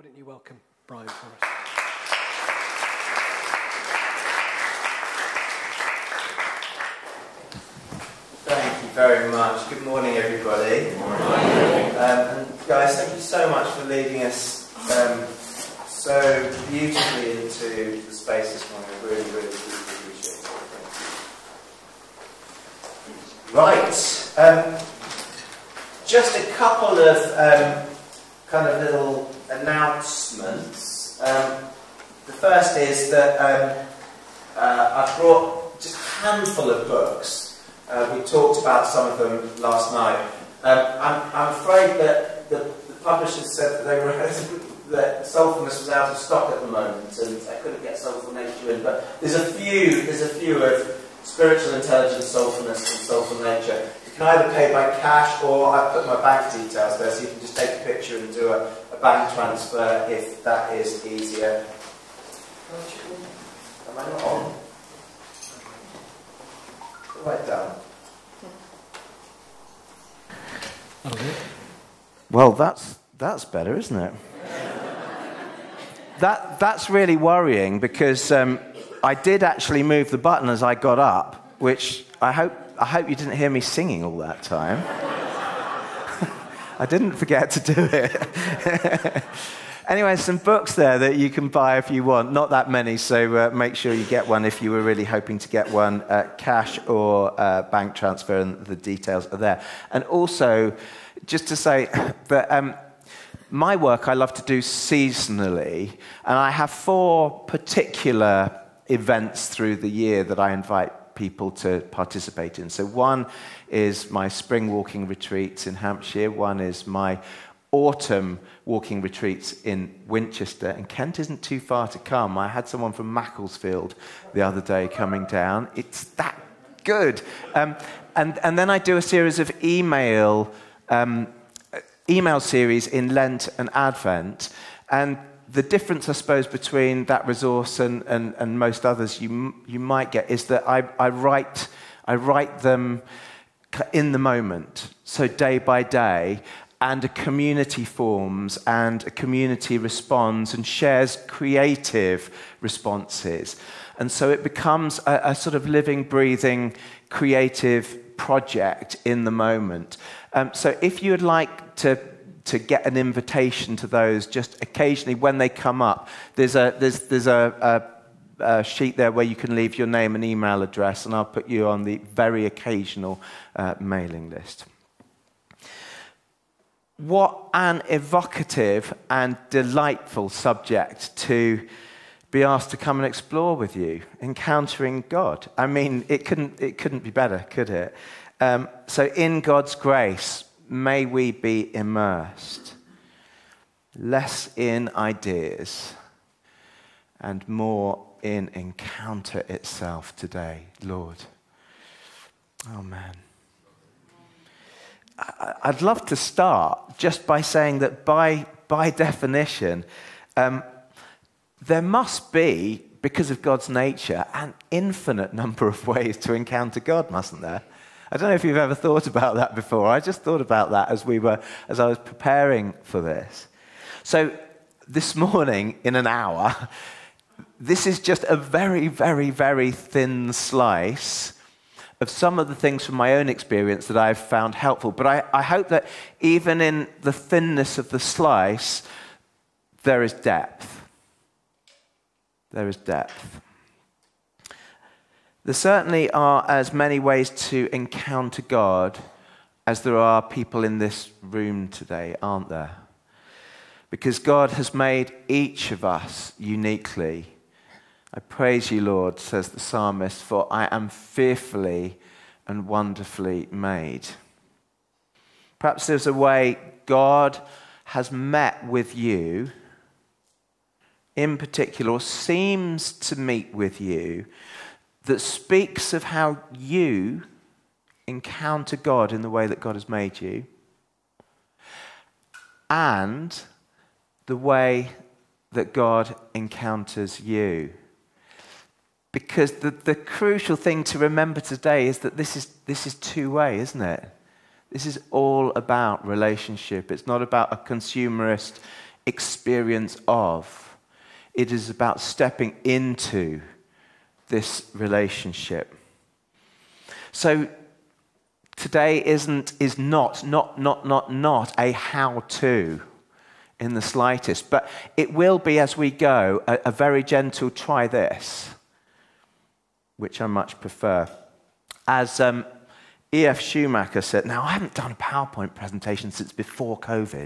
Why don't you welcome Brian for us? Thank you very much. Good morning, everybody. Good morning. And guys, thank you so much for leading us so beautifully into the space this morning. I really, really appreciate it. Right. Just a couple of kind of little announcements. The first is that I brought just a handful of books. We talked about some of them last night. I'm afraid that the publishers said that they were that Soulfulness was out of stock at the moment, and I couldn't get Soulful Nature in. But there's a few of Spiritual Intelligence, Soulfulness, and Soulful Nature. You can either pay by cash, or I put my bank details there, so you can just take a picture and do a bank transfer if that is easier. Am I not on? Right down. Okay. Well, that's better, isn't it? That's really worrying, because I did actually move the button as I got up, which I hope you didn't hear me singing all that time. I didn't forget to do it. Anyway, some books there that you can buy if you want. Not that many, so make sure you get one if you were really hoping to get one. Cash or bank transfer, and the details are there. And also, just to say that my work I love to do seasonally, and I have 4 particular events through the year that I invite people to participate in. So one is my spring walking retreats in Hampshire. One is my autumn walking retreats in Winchester. And Kent isn't too far to come. I had someone from Macclesfield the other day coming down. It's that good. And then I do a series of email series in Lent and Advent. And the difference, I suppose, between that resource and most others you might get is that I write them in the moment, so day by day, and a community forms, and a community responds and shares creative responses. And so it becomes a sort of living, breathing, creative project in the moment. So if you would like to get an invitation to those, just occasionally when they come up, there's a sheet there where you can leave your name and email address, and I'll put you on the very occasional mailing list. What an evocative and delightful subject to be asked to come and explore with you, encountering God. I mean, it couldn't be better, could it? So in God's grace, may we be immersed, less in ideas and more in encounter itself today, Lord. Amen. I'd love to start just by saying that by definition, there must be, because of God's nature, an infinite number of ways to encounter God, mustn't there? I don't know if you've ever thought about that before. I just thought about that as I was preparing for this. So this morning, in an hour, this is just a very, very, very thin slice of some of the things from my own experience that I've found helpful. But I hope that even in the thinness of the slice, there is depth. There is depth. There certainly are as many ways to encounter God as there are people in this room today, aren't there? Because God has made each of us uniquely. I praise you, Lord, says the psalmist, for I am fearfully and wonderfully made. Perhaps there's a way God has met with you, in particular, or seems to meet with you, that speaks of how you encounter God in the way that God has made you, and the way that God encounters you. Because the crucial thing to remember today is that this is two-way, isn't it? This is all about relationship. It's not about a consumerist experience of. It is about stepping into this relationship. So today is not a how-to in the slightest, but it will be, as we go, a very gentle try this, which I much prefer. As E.F. Schumacher said, now I haven't done a PowerPoint presentation since before COVID,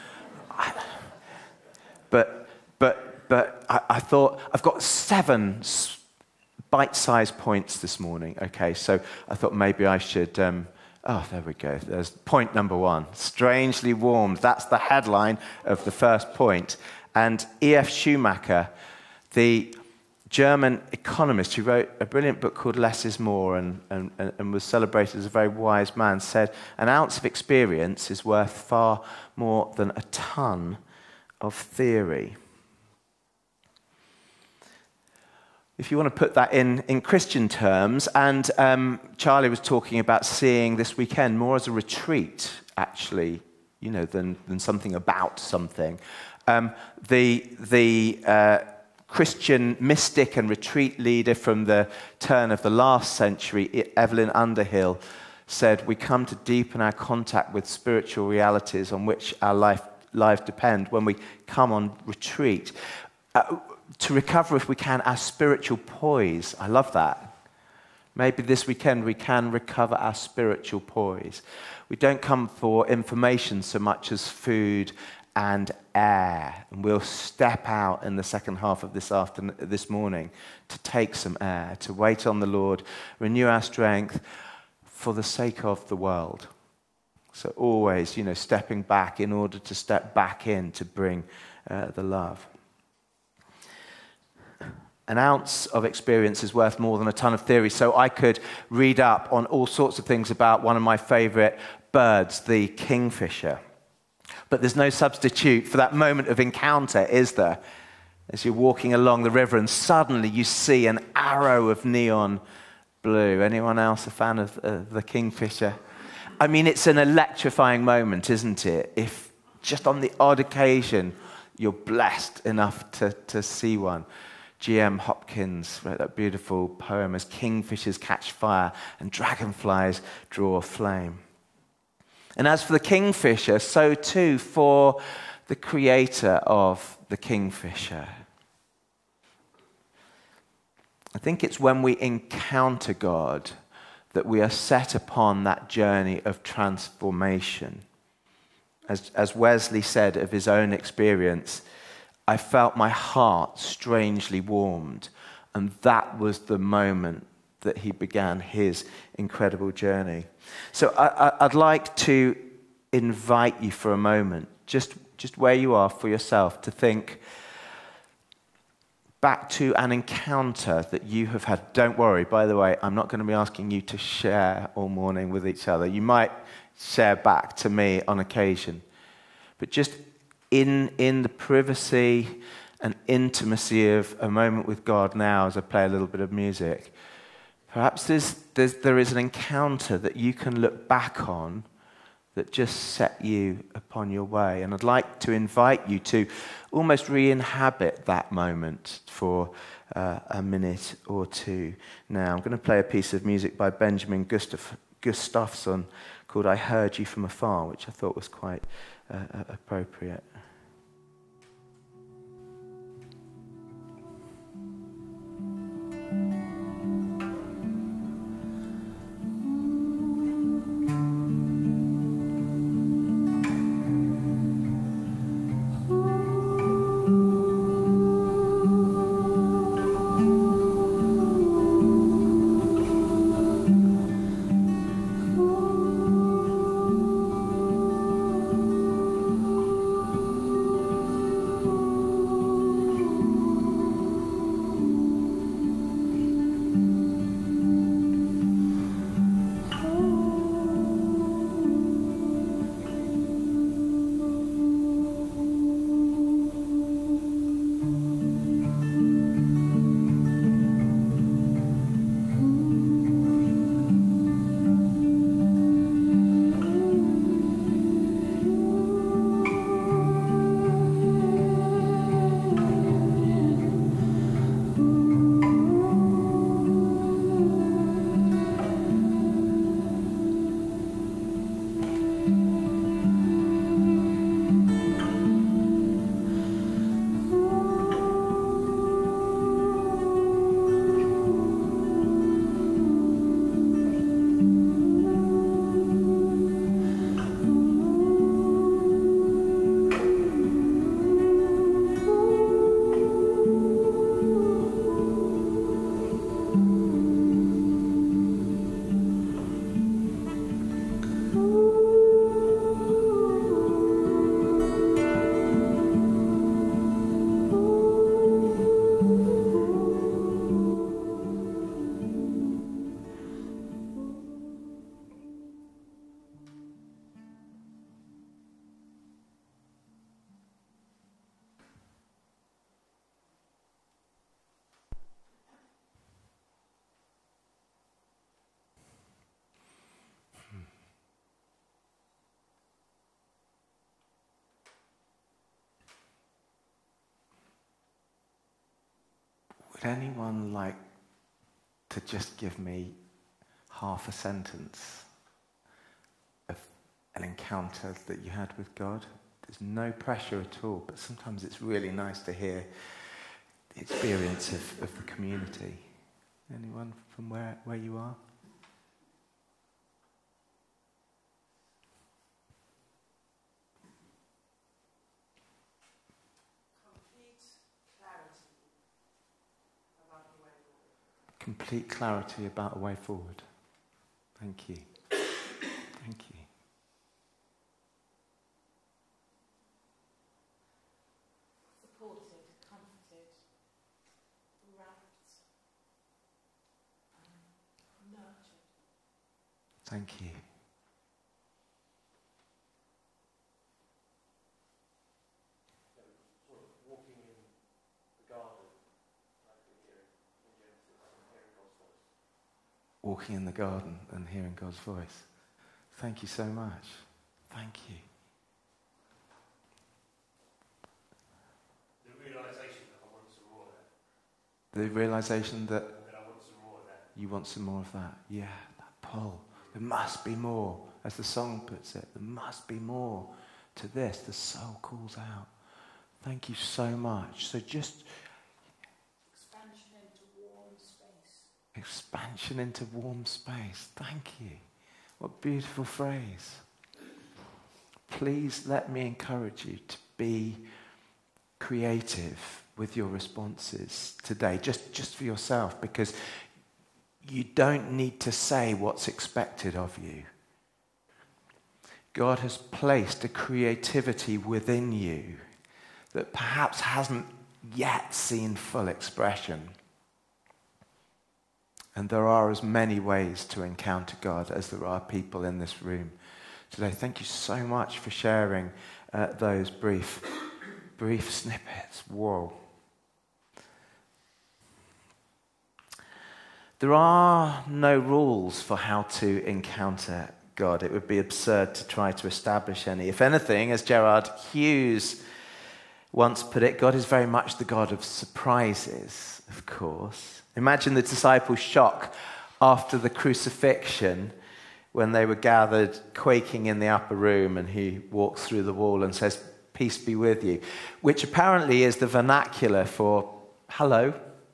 but I thought I've got 7 bite-sized points this morning. Okay, so I thought maybe I should. There we go. There's point number 1. Strangely warmed. That's the headline of the first point. And E.F. Schumacher, the German economist who wrote a brilliant book called Less is More and was celebrated as a very wise man, said, an ounce of experience is worth far more than a ton of theory. If you want to put that in Christian terms, and Charlie was talking about seeing this weekend more as a retreat, actually, than something about something. The Christian mystic and retreat leader from the turn of the last century, Evelyn Underhill, said, we come to deepen our contact with spiritual realities on which our lives depend when we come on retreat. To recover, if we can, our spiritual poise. I love that. Maybe this weekend we can recover our spiritual poise. We don't come for information so much as food and air. And we'll step out in the second half of this morning to take some air, to wait on the Lord, renew our strength for the sake of the world. So always, stepping back in order to step back in to bring the love. An ounce of experience is worth more than a ton of theory. So I could read up on all sorts of things about one of my favorite birds, the kingfisher. But there's no substitute for that moment of encounter, is there? As you're walking along the river and suddenly you see an arrow of neon blue. Anyone else a fan of the kingfisher? I mean, it's an electrifying moment, isn't it? If just on the odd occasion you're blessed enough to see one. G.M. Hopkins wrote that beautiful poem, As Kingfishers Catch Fire and Dragonflies Draw Flame. And as for the kingfisher, so too for the creator of the kingfisher. I think it's when we encounter God that we are set upon that journey of transformation. As Wesley said of his own experience, I felt my heart strangely warmed, and that was the moment that he began his incredible journey. So I'd like to invite you for a moment, just where you are for yourself, to think back to an encounter that you have had. Don't worry, by the way, I'm not going to be asking you to share all morning with each other. You might share back to me on occasion, but just in the privacy and intimacy of a moment with God now, as I play a little bit of music, perhaps there is an encounter that you can look back on that just set you upon your way. And I'd like to invite you to almost re-inhabit that moment for a minute or two now. I'm going to play a piece of music by Benjamin Gustafsson called I Heard You From Afar, which I thought was quite appropriate. would anyone like to just give me half a sentence of an encounter that you had with God? There's no pressure at all, but sometimes it's really nice to hear the experience of the community. Anyone from where you are? Complete clarity about a way forward. Thank you. Thank you. Supported, comforted, wrapped, nurtured. Thank you. Walking in the garden, like we hear in Genesis, and hearing God's voice. Walking in the garden and hearing God's voice. Thank you so much. Thank you. The realization that I want some more of that. The realization that I want some more of that. you want some more of that. Yeah, that pull. There must be more. As the song puts it, there must be more to this. The soul calls out. Thank you so much. So just Expansion into warm space. expansion into warm space. Thank you. What beautiful phrase. Please let me encourage you to be creative with your responses today, just for yourself, because you don't need to say what's expected of you. God has placed a creativity within you that perhaps hasn't yet seen full expression. And there are as many ways to encounter God as there are people in this room today. Thank you so much for sharing those brief snippets. Whoa. There are no rules for how to encounter God. It would be absurd to try to establish any. If anything, as Gerard Hughes once put it, God is very much the God of surprises, of course. Imagine the disciples' shock after the crucifixion when they were gathered quaking in the upper room and he walks through the wall and says, "Peace be with you," which apparently is the vernacular for hello,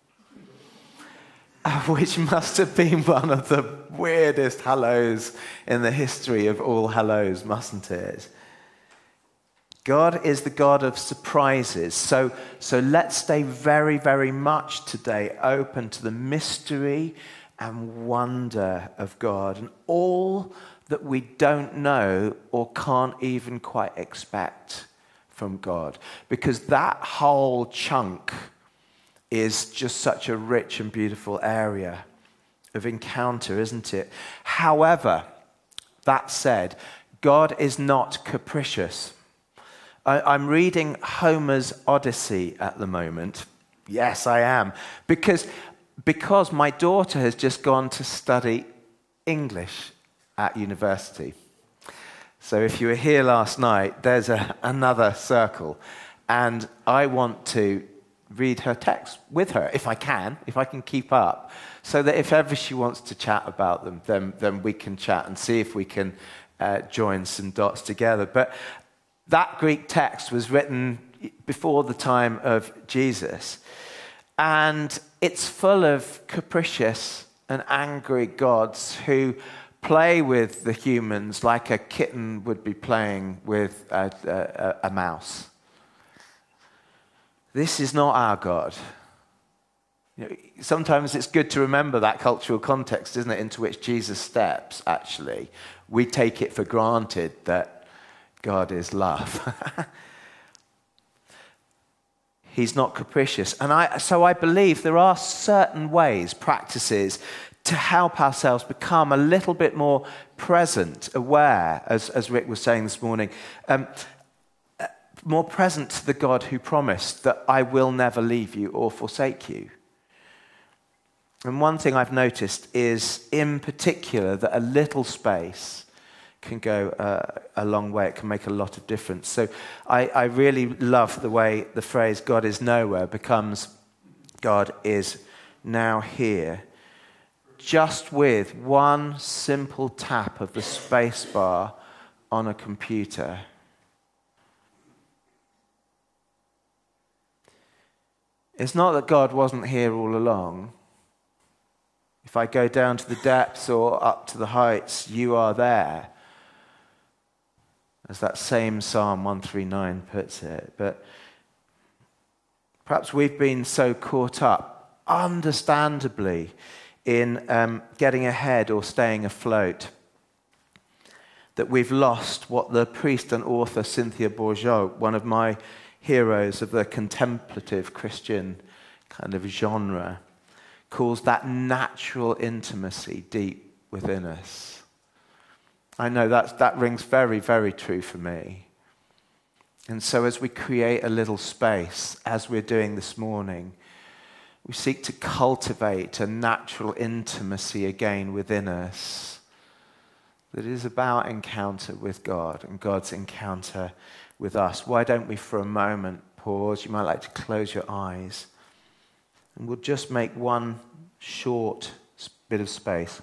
which must have been one of the weirdest hellos in the history of all hellos, mustn't it? God is the God of surprises. So let's stay very, very much today open to the mystery and wonder of God and all that we don't know or can't even quite expect from God. Because that whole chunk is just such a rich and beautiful area of encounter, isn't it? However, that said, God is not capricious. I'm reading Homer's Odyssey at the moment. Yes, I am. Because my daughter has just gone to study English at university. So if you were here last night, there's another circle. And I want to read her text with her, if I can keep up, so that if ever she wants to chat about them, then we can chat and see if we can join some dots together. But that Greek text was written before the time of Jesus, and it's full of capricious and angry gods who play with the humans like a kitten would be playing with a mouse. This is not our God. You know, sometimes it's good to remember that cultural context, isn't it, into which Jesus steps, actually. We take it for granted that God is love. He's not capricious. And so I believe there are certain ways, practices, to help ourselves become a little bit more present, aware, as Rick was saying this morning, more present to the God who promised that I will never leave you or forsake you. And one thing I've noticed is, in particular, that a little space can go a long way. It can make a lot of difference. So I really love the way the phrase "God is nowhere" becomes God is now here, just with one simple tap of the space bar on a computer. It's not that God wasn't here all along. If I go down to the depths or up to the heights, you are there. As that same Psalm 139 puts it. But perhaps we've been so caught up, understandably, in getting ahead or staying afloat, that we've lost what the priest and author Cynthia Bourgeault, one of my heroes of the contemplative Christian kind of genre, calls that natural intimacy deep within us. I know that rings very, very true for me. And so as we create a little space, as we're doing this morning, we seek to cultivate a natural intimacy again within us that is about encounter with God and God's encounter with us. Why don't we for a moment pause? You might like to close your eyes. And we'll just make one short bit of space.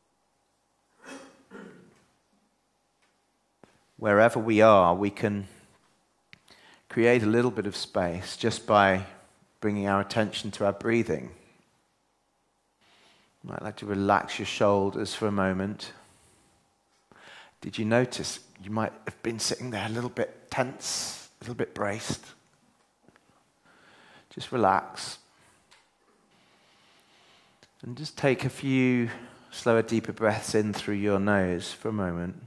Wherever we are, we can create a little bit of space just by bringing our attention to our breathing. You might like to relax your shoulders for a moment. Did you notice you might have been sitting there a little bit tense, a little bit braced? Just relax. And just take a few slower, deeper breaths in through your nose for a moment.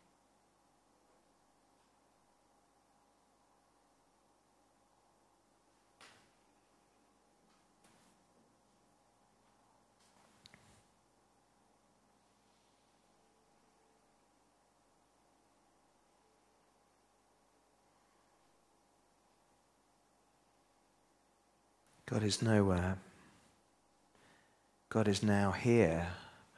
God is nowhere. God is now here.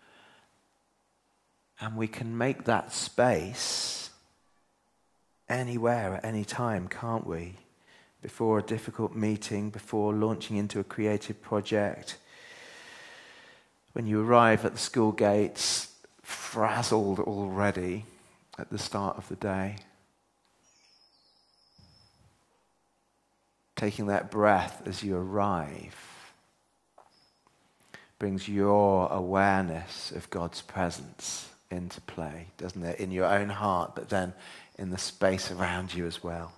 And we can make that space anywhere at any time, can't we? Before a difficult meeting, before launching into a creative project. When you arrive at the school gates, frazzled already at the start of the day. Taking that breath as you arrive brings your awareness of God's presence into play, doesn't it? In your own heart, but then in the space around you as well.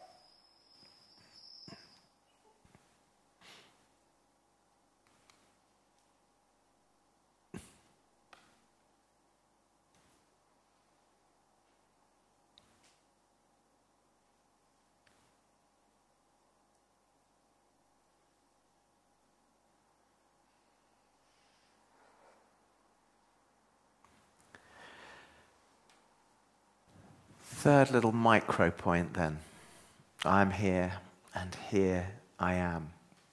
Third little micro point then. I'm here and here I am.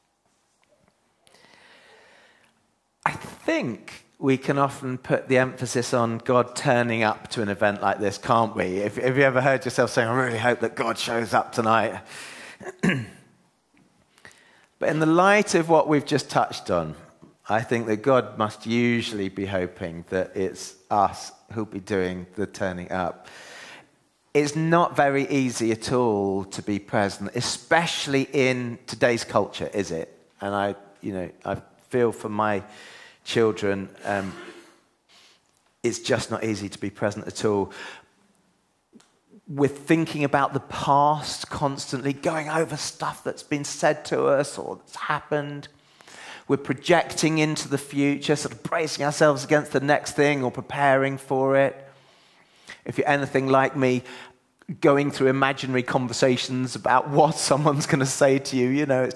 I think we can often put the emphasis on God turning up to an event like this, can't we? Have you ever heard yourself saying, I really hope that God shows up tonight? But in the light of what we've just touched on, I think that God must usually be hoping that it's us who'll be doing the turning up. It's not very easy at all to be present, especially in today's culture, is it? And I feel for my children, it's just not easy to be present at all. We're thinking about the past constantly, going over stuff that's been said to us or that's happened. We're projecting into the future, sort of bracing ourselves against the next thing or preparing for it. If you're anything like me, going through imaginary conversations about what someone's going to say to you,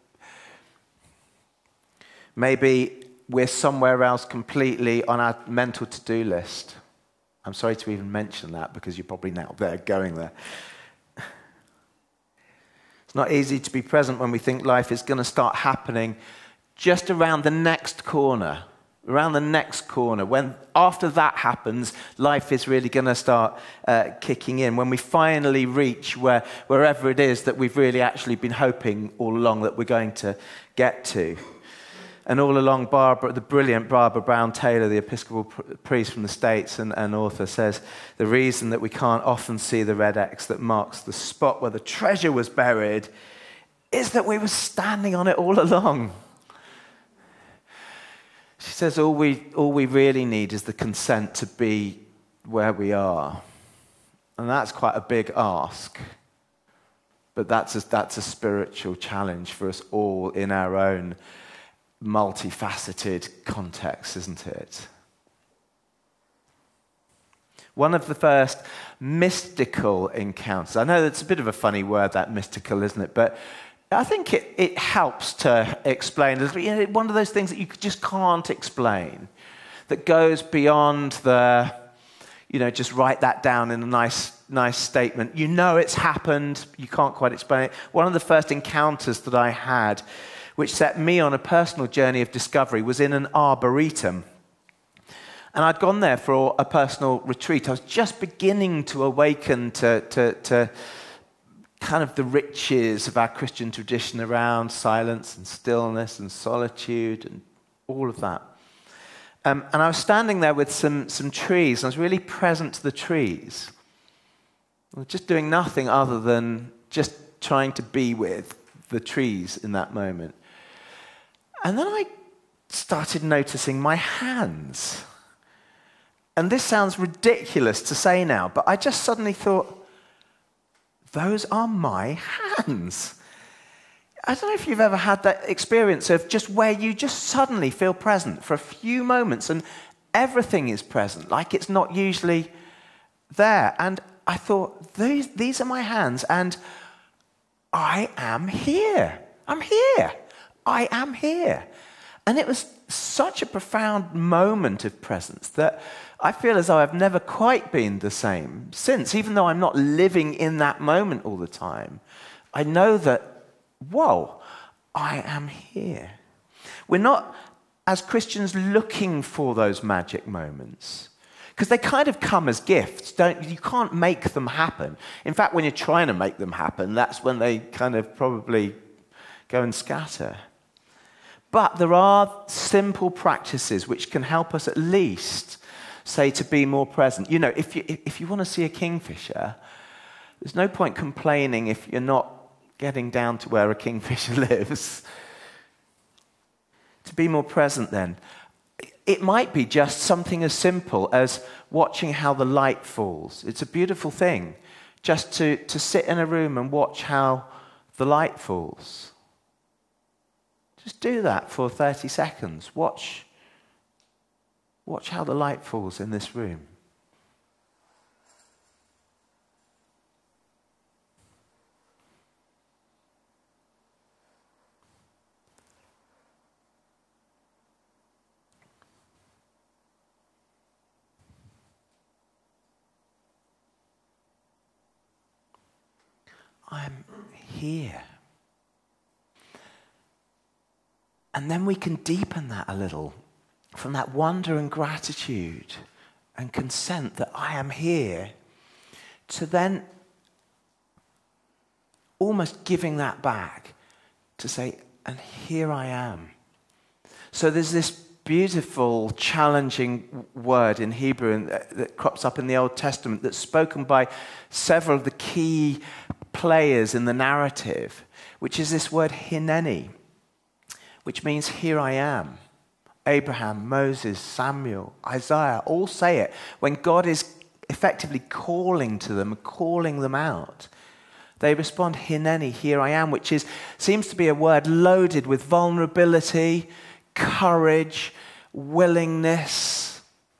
maybe we're somewhere else completely on our mental to-do list. I'm sorry to even mention that because you're probably now there going there. It's not easy to be present when we think life is going to start happening just around the next corner. When after that happens, life is really going to start kicking in. When we finally reach wherever it is that we've really actually been hoping all along that we're going to get to. And all along, the brilliant Barbara Brown Taylor, the Episcopal priest from the States and author, says the reason that we can't often see the red X that marks the spot where the treasure was buried is that we were standing on it all along. She says all we really need is the consent to be where we are. And that's quite a big ask. But that's a spiritual challenge for us all in our own multifaceted context, isn't it? One of the first mystical encounters, I know that's a bit of a funny word, that mystical, isn't it? But I think it helps to explain. One of those things that you just can't explain, that goes beyond the, just write that down in a nice statement. You know it's happened, you can't quite explain it. One of the first encounters that I had, which set me on a personal journey of discovery, was in an arboretum. And I'd gone there for a personal retreat. I was just beginning to awaken to kind of the riches of our Christian tradition around silence and stillness and solitude and all of that. And I was standing there with some trees, and I was really present to the trees. I was just doing nothing other than just trying to be with the trees in that moment. And then I started noticing my hands. And this sounds ridiculous to say now, but I just suddenly thought, those are my hands. I don't know if you've ever had that experience of just where you just suddenly feel present for a few moments and everything is present, like it's not usually there. And I thought, these are my hands, and I am here. I'm here. I am here. And it was such a profound moment of presence that I feel as though I've never quite been the same since. Even though I'm not living in that moment all the time, I know that, whoa, I am here. We're not, as Christians, looking for those magic moments, because they kind of come as gifts. You can't make them happen. In fact, when you're trying to make them happen, that's when they kind of probably go and scatter. But there are simple practices which can help us at least, say, to be more present. If you want to see a kingfisher, there's no point complaining if you're not getting down to where a kingfisher lives. To be more present then, it might be just something as simple as watching how the light falls. It's a beautiful thing just to sit in a room and watch how the light falls. Just do that for 30 seconds. Watch how the light falls in this room. I'm here. And then we can deepen that a little from that wonder and gratitude and consent that I am here to then almost giving that back to say, and here I am. So there's this beautiful, challenging word in Hebrew that crops up in the Old Testament that's spoken by several of the key players in the narrative, which is this word hineni, which means here I am. Abraham, Moses, Samuel, Isaiah all say it when God is effectively calling to them, calling them out. They respond, hineni, here I am, which seems to be a word loaded with vulnerability, courage, willingness.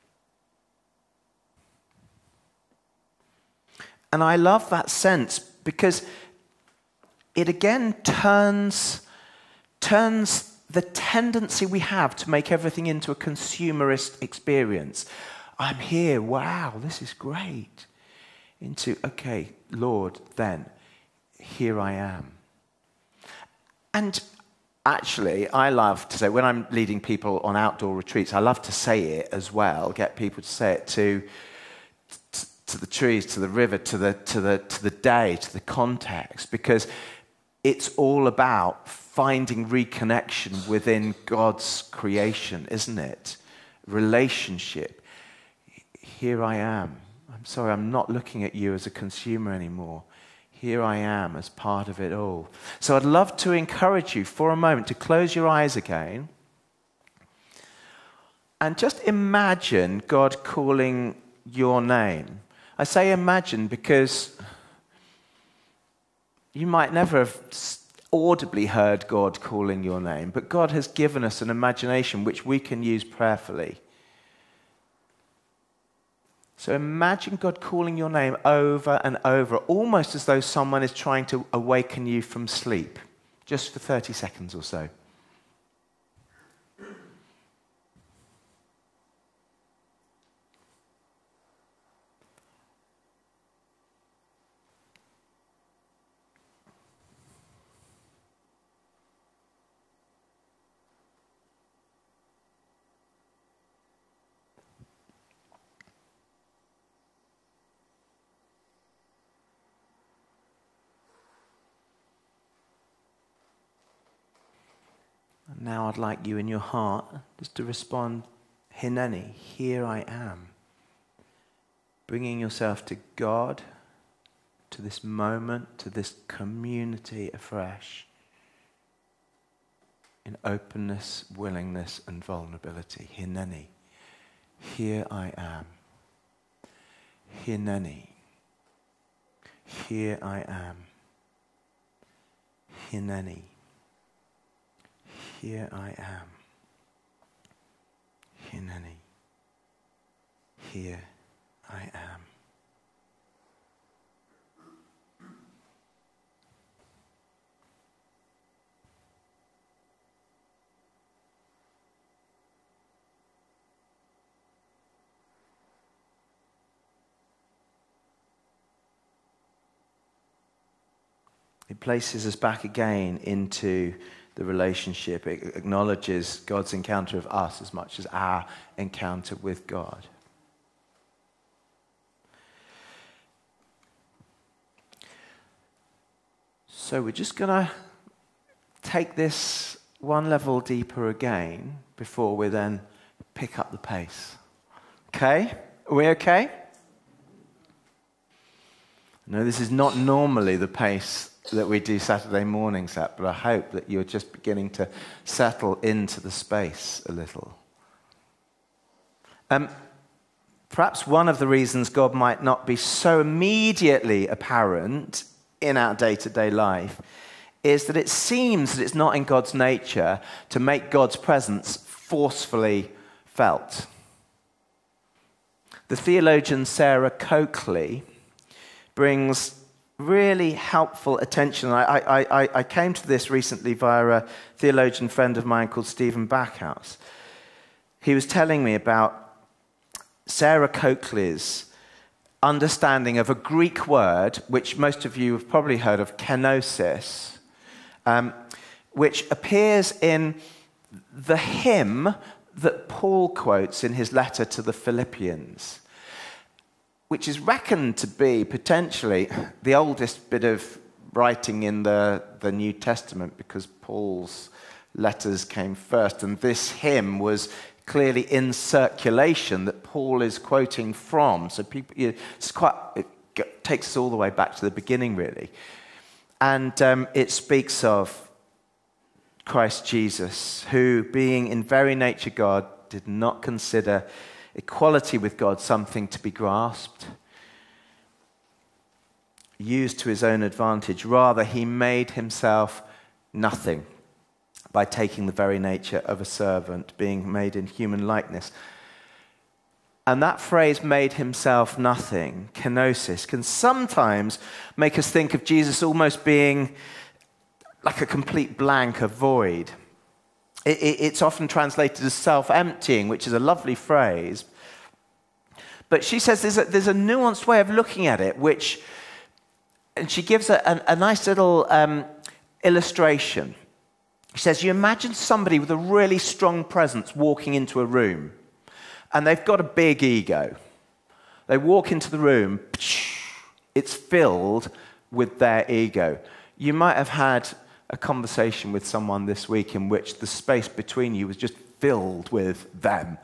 And I love that sense because it again turns the tendency we have to make everything into a consumerist experience. I'm here, wow, this is great. Into, okay, Lord, then, here I am. And actually, I love to say, when I'm leading people on outdoor retreats, I love to say it as well, get people to say it to the trees, to the river, to the day, to the context, because it's all about finding reconnection within God's creation, isn't it? Relationship. Here I am. I'm sorry, I'm not looking at you as a consumer anymore. Here I am as part of it all. So I'd love to encourage you for a moment to close your eyes again and just imagine God calling your name. I say imagine because you might never have audibly heard God calling your name, but God has given us an imagination which we can use prayerfully. So imagine God calling your name over and over, almost as though someone is trying to awaken you from sleep, just for 30 seconds or so. And now I'd like you in your heart just to respond, Hineni, here I am. Bringing yourself to God, to this moment, to this community afresh, in openness, willingness, and vulnerability. Hineni, here I am. Hineni, here I am. Hineni, here I am. Hineni, here I am. It places us back again into the relationship. It acknowledges God's encounter of us as much as our encounter with God. So we're just going to take this one level deeper again before we then pick up the pace. Okay? Are we okay? No, this is not normally the pace that we do Saturday mornings at, but I hope that you're just beginning to settle into the space a little. Perhaps one of the reasons God might not be so immediately apparent in our day-to-day life is that it seems that it's not in God's nature to make God's presence forcefully felt. The theologian Sarah Coakley brings really helpful attention. I came to this recently via a theologian friend of mine called Stephen Backhouse. He was telling me about Sarah Coakley's understanding of a Greek word, which most of you have probably heard of, kenosis, which appears in the hymn that Paul quotes in his letter to the Philippians, which is reckoned to be potentially the oldest bit of writing in the New Testament, because Paul's letters came first, and this hymn was clearly in circulation that Paul is quoting from. So people, it takes us all the way back to the beginning, really. And it speaks of Christ Jesus, who, being in very nature God, did not consider equality with God something to be grasped, used to his own advantage. Rather, he made himself nothing by taking the very nature of a servant, being made in human likeness. And that phrase, made himself nothing, kenosis, can sometimes make us think of Jesus almost being like a complete blank, a void. It's often translated as self-emptying, which is a lovely phrase. But she says there's a nuanced way of looking at it, and she gives a nice little illustration. She says, you imagine somebody with a really strong presence walking into a room, and they've got a big ego. They walk into the room, it's filled with their ego. you might have had a conversation with someone this week in which the space between you was just filled with them.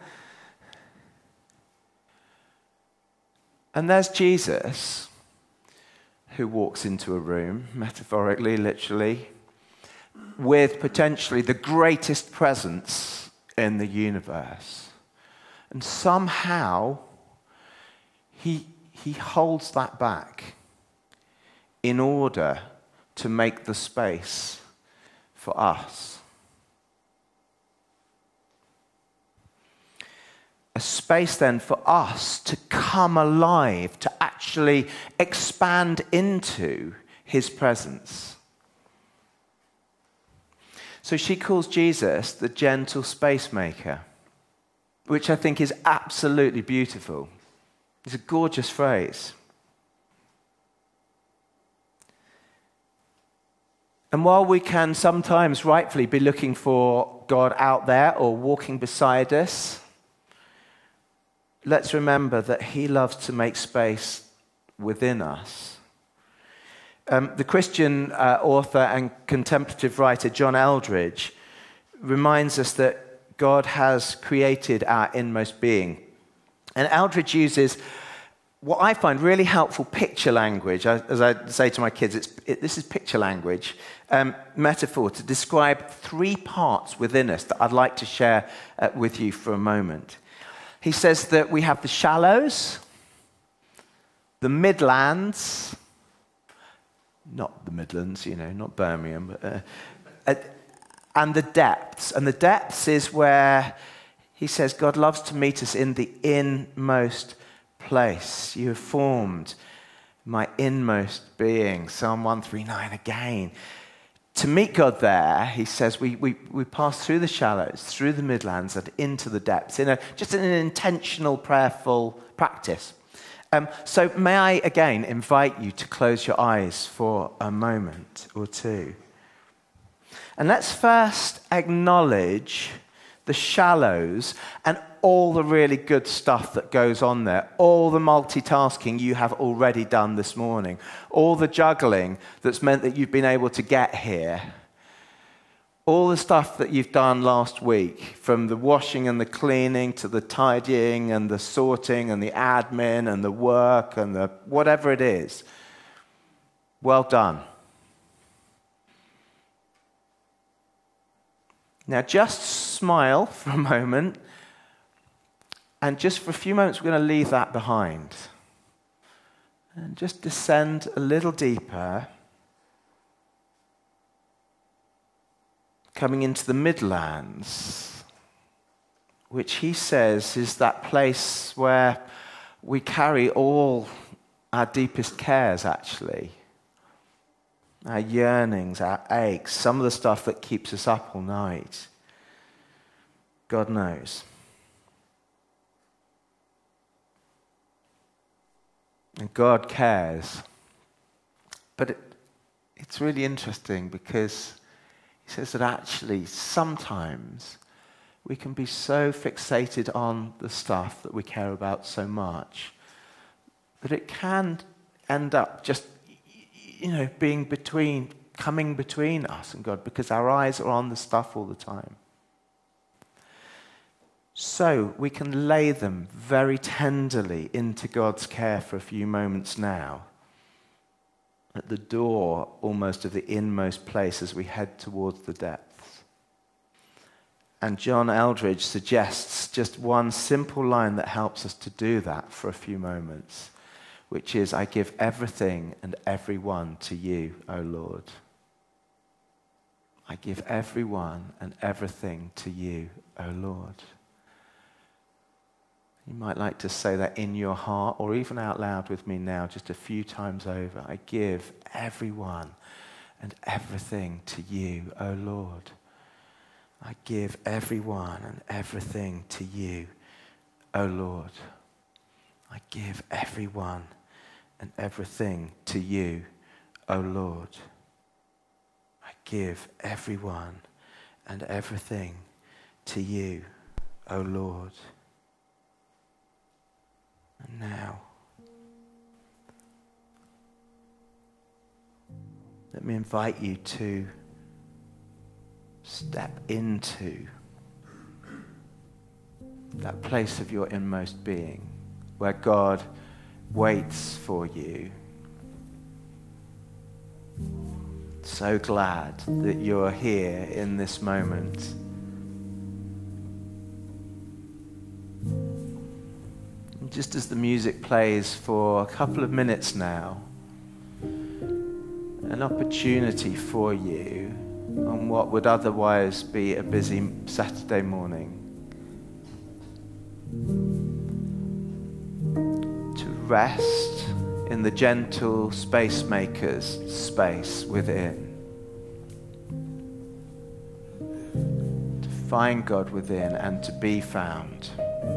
And there's Jesus, who walks into a room, metaphorically, literally, with potentially the greatest presence in the universe. And somehow, he holds that back in order to make the space for us. A space then for us to come alive, to actually expand into his presence. So she calls Jesus the gentle space maker, which I think is absolutely beautiful. It's a gorgeous phrase. And while we can sometimes rightfully be looking for God out there or walking beside us, let's remember that he loves to make space within us. The Christian author and contemplative writer John Eldridge reminds us that God has created our inmost being. And Eldridge uses what I find really helpful picture language. As I say to my kids, this is picture language, metaphor to describe three parts within us that I'd like to share with you for a moment. He says that we have the shallows, the midlands, not the Midlands, not Birmingham, and the depths. And the depths is where he says God loves to meet us in the inmost place. You have formed my inmost being. Psalm 139 again. To meet God there, he says, we pass through the shallows, through the midlands, and into the depths, just in an intentional, prayerful practice. So may I again invite you to close your eyes for a moment or two. And let's first acknowledge the shallows and all the really good stuff that goes on there, all the multitasking you have already done this morning, all the juggling that's meant that you've been able to get here, all the stuff that you've done last week, from the washing and the cleaning to the tidying and the sorting and the admin and the work and the whatever it is. Well done. Now just smile for a moment, and just for a few moments we're going to leave that behind. And just descend a little deeper, coming into the midlands, which he says is that place where we carry all our deepest cares, actually. Our yearnings, our aches, some of the stuff that keeps us up all night. God knows. And God cares. But it's really interesting because he says that actually sometimes we can be so fixated on the stuff that we care about so much that it can end up just coming between us and God, because our eyes are on the stuff all the time. So we can lay them very tenderly into God's care for a few moments now, at the door almost of the inmost place as we head towards the depths. And John Eldridge suggests just one simple line that helps us to do that for a few moments, which is, I give everything and everyone to you, O Lord. I give everyone and everything to you, O Lord. You might like to say that in your heart or even out loud with me now just a few times over. I give everyone and everything to you, O Lord. I give everyone and everything to you, O Lord. I give everyone and everything to you, O Lord. I give everyone and everything to you, O Lord. And now, let me invite you to step into that place of your inmost being where God waits for you. So glad that you're here in this moment. And just as the music plays for a couple of minutes now, an opportunity for you on what would otherwise be a busy Saturday morning to rest in the gentle space maker's space within. To find God within and to be found.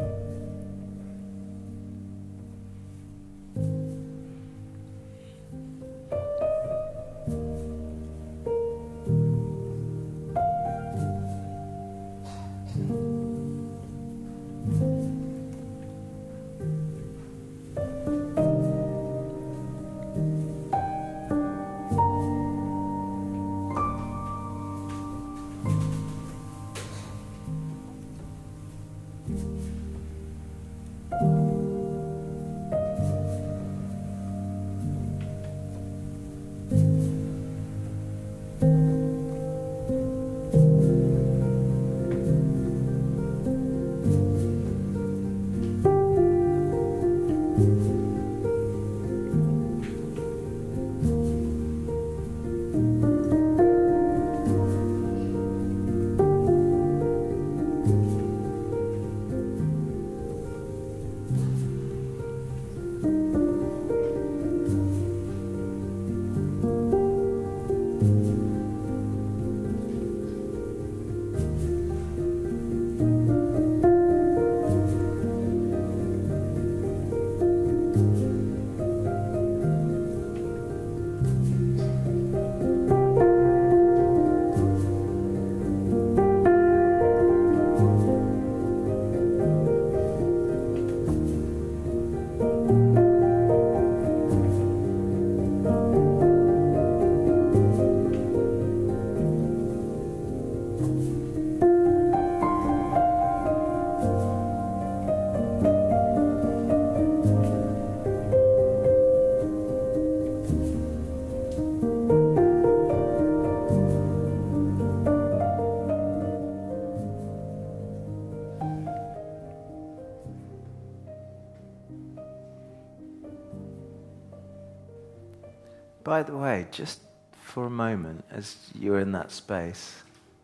By the way, just for a moment, as you're in that space,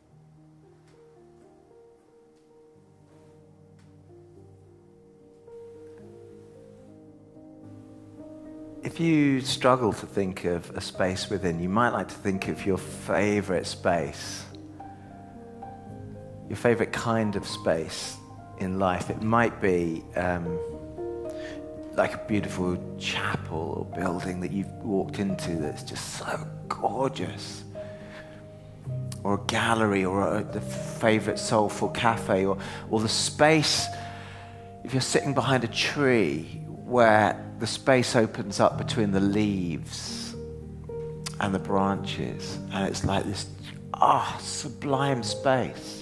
if you struggle to think of a space within, you might like to think of your favorite space, your favorite kind of space in life. It might be like a beautiful chapel or building that you've walked into that's just so gorgeous. Or a gallery, or the favorite soulful cafe, or the space, if you're sitting behind a tree, where the space opens up between the leaves and the branches, and it's like this sublime space.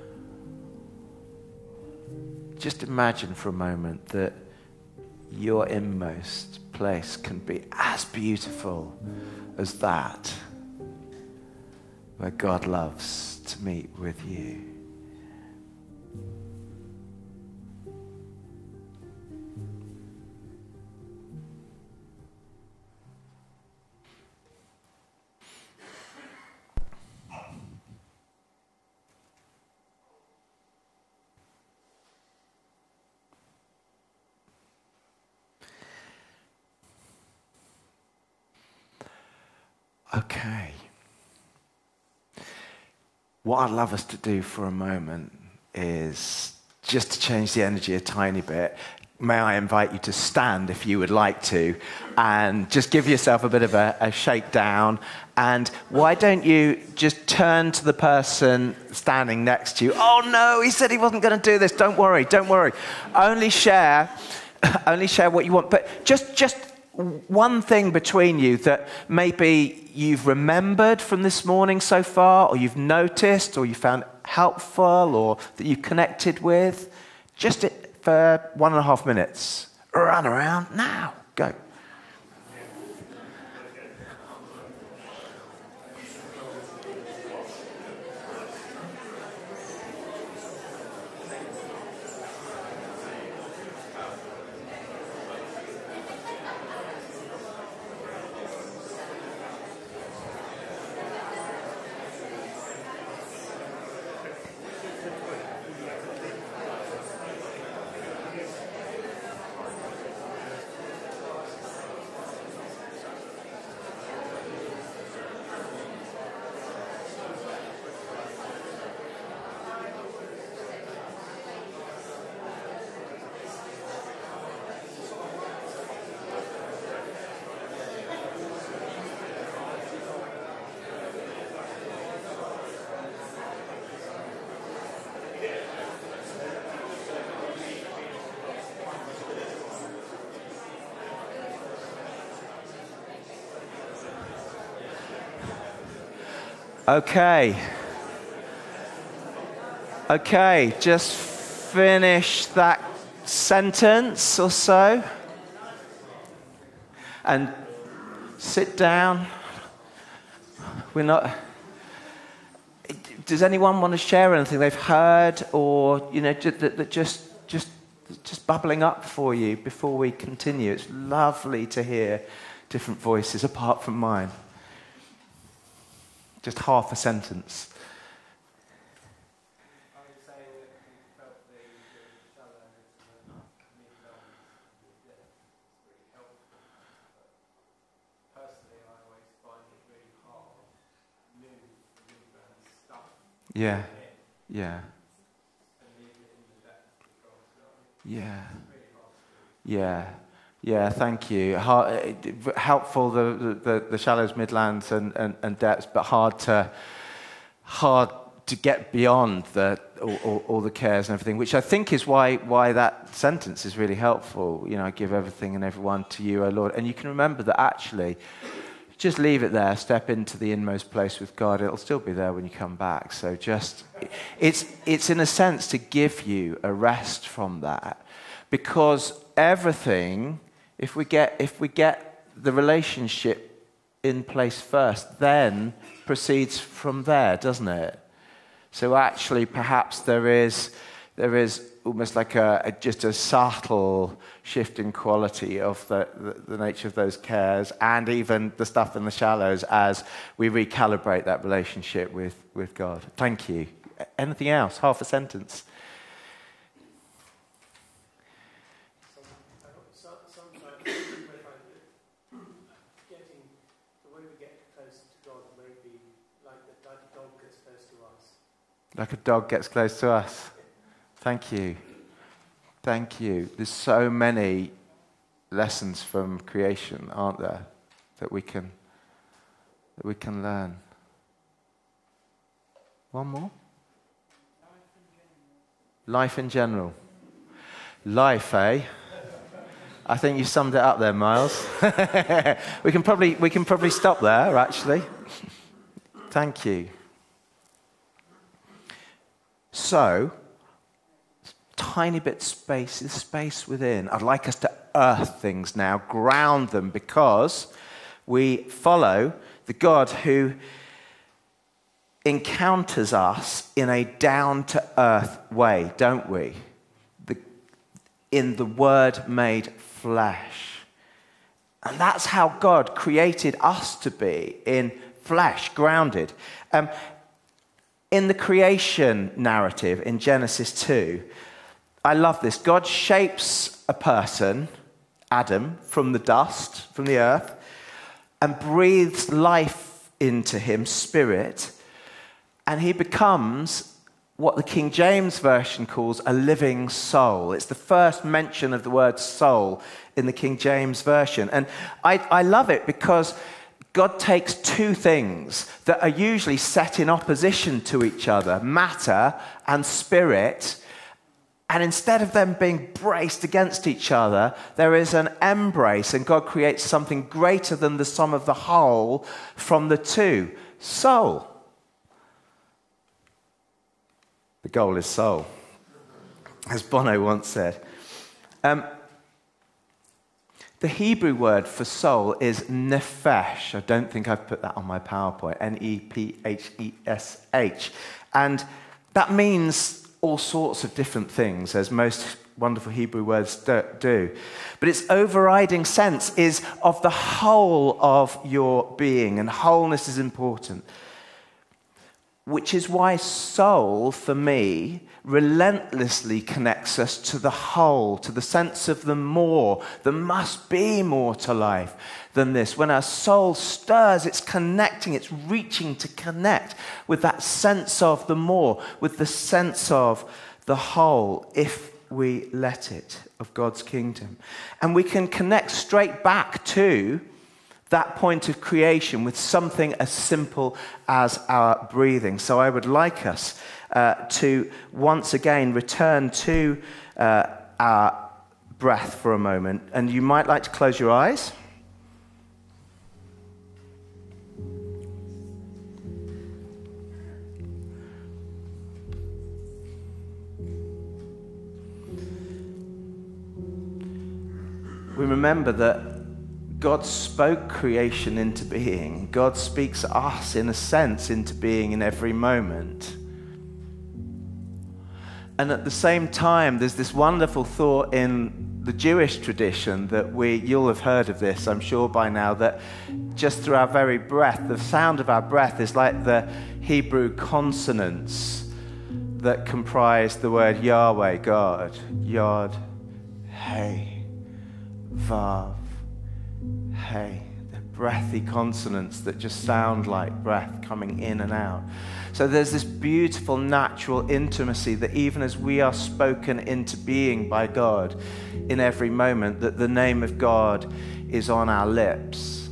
Just imagine for a moment that your inmost place can be as beautiful as that, where God loves to meet with you. Okay. What I'd love us to do for a moment is just to change the energy a tiny bit. May I invite you to stand if you would like to, and just give yourself a bit of a shakedown. And why don't you just turn to the person standing next to you? Oh no, he said he wasn't going to do this. Don't worry, don't worry. Only share what you want. But just one thing between you that maybe you've remembered from this morning so far, or you've noticed, or you found helpful, or that you connected with, just for 1.5 minutes. Run around now. Go. Okay, just finish that sentence or so. And sit down. Does anyone want to share anything they've heard, or that just bubbling up for you before we continue? It's lovely to hear different voices apart from mine. Just half a sentence. I would say that we felt the shallow it's really helpful. But personally, I always find it really hard to learn stuff. Yeah. And leave it in the depths of God's love. Yeah. It's really hard to do. Yeah, thank you. Helpful, the shallows, midlands, and depths, but hard to get beyond all the cares and everything, which I think is why that sentence is really helpful. I give everything and everyone to you, O Lord. And you can remember that actually, just leave it there, step into the inmost place with God. It'll still be there when you come back. So it's in a sense to give you a rest from that, because everything, if we get the relationship in place first, then proceeds from there, doesn't it? So actually, perhaps there is almost like just a subtle shift in quality of the nature of those cares, and even the stuff in the shallows, as we recalibrate that relationship with God. Thank you. Anything else? Half a sentence. Sometimes I find that the way we get close to God may be like a dog gets close to us. Like a dog gets close to us. Thank you. Thank you. There's so many lessons from creation, aren't there, that we can learn. One more? Life in general. Life, eh? I think you summed it up there, Miles. we can probably stop there, actually. Thank you. So, tiny bit space within. I'd like us to earth things now, ground them, because we follow the God who encounters us in a down-to-earth way, don't we? In the Word made flesh. And that's how God created us to be, in flesh, grounded. In the creation narrative in Genesis 2, I love this. God shapes a person, Adam, from the dust, from the earth, and breathes life into him, spirit, and he becomes what the King James Version calls a living soul. It's the first mention of the word soul in the King James Version. And I love it because God takes two things that are usually set in opposition to each other, matter and spirit, And instead of them being braced against each other, there is an embrace, and God creates something greater than the sum of the whole from the two. Soul. The goal is soul, as Bono once said. The Hebrew word for soul is nephesh. I don't think I've put that on my PowerPoint. N-E-P-H-E-S-H. And that means all sorts of different things, as most wonderful Hebrew words do. But its overriding sense is of the whole of your being, and wholeness is important. Which is why soul, for me, relentlessly connects us to the whole, to the sense of the more. There must be more to life than this. When our soul stirs, it's connecting, it's reaching to connect with that sense of the more, with the sense of the whole, if we let it, of God's kingdom. And we can connect straight back to that point of creation with something as simple as our breathing. So I would like us to once again return to our breath for a moment. And you might like to close your eyes. We remember that God spoke creation into being. God speaks us, in a sense, into being in every moment. And at the same time, there's this wonderful thought in the Jewish tradition that you'll have heard of this, I'm sure by now, that just through our very breath, the sound of our breath is like the Hebrew consonants that comprise the word Yahweh, God. Yod, Hey, Vav, Hey, the breathy consonants that just sound like breath coming in and out. So there's this beautiful natural intimacy that even as we are spoken into being by God in every moment, that the name of God is on our lips.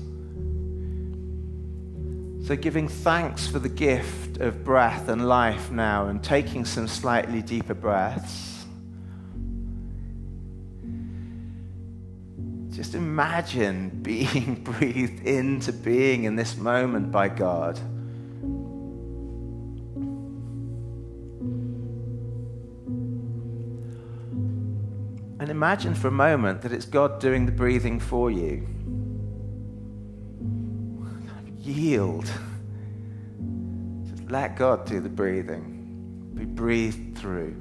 So giving thanks for the gift of breath and life now, and taking some slightly deeper breaths. Just imagine being breathed into being in this moment by God. And imagine for a moment that it's God doing the breathing for you. Yield. Just let God do the breathing. Be breathed through.